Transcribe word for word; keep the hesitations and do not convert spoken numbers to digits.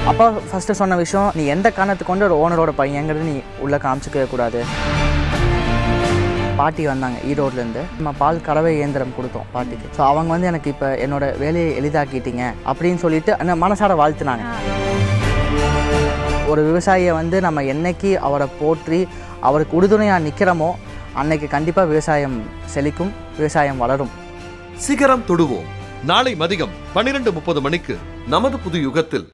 அப்பா ஃபஸ்ட்டு சொன்ன விஷயம், நீ எந்த காரணத்துக்கு கொண்டு ஒரு ஓனரோட பையங்கிறது நீ உள்ளே காமிச்சிக்கவே கூடாது. பாட்டி வந்தாங்க ஈரோட்லேருந்து, நம்ம பால் கறவை இயந்திரம் கொடுத்தோம் பாட்டிக்கு. ஸோ அவங்க வந்து எனக்கு இப்போ என்னோட வேலையை எளிதாக்கிட்டீங்க அப்படின்னு சொல்லிட்டு அந்த மனசார வாழ்த்துனாங்க. ஒரு விவசாயியை வந்து நம்ம என்னைக்கு அவரை போற்றி அவருக்கு உறுதுணையாக நிற்கிறோமோ அன்னைக்கு கண்டிப்பாக விவசாயம் செழிக்கும், விவசாயம் வளரும். சிகரம் தொடுவோம் நாளை மதியம் பன்னிரண்டு முப்பது மணிக்கு நமது புது யுகத்தில்.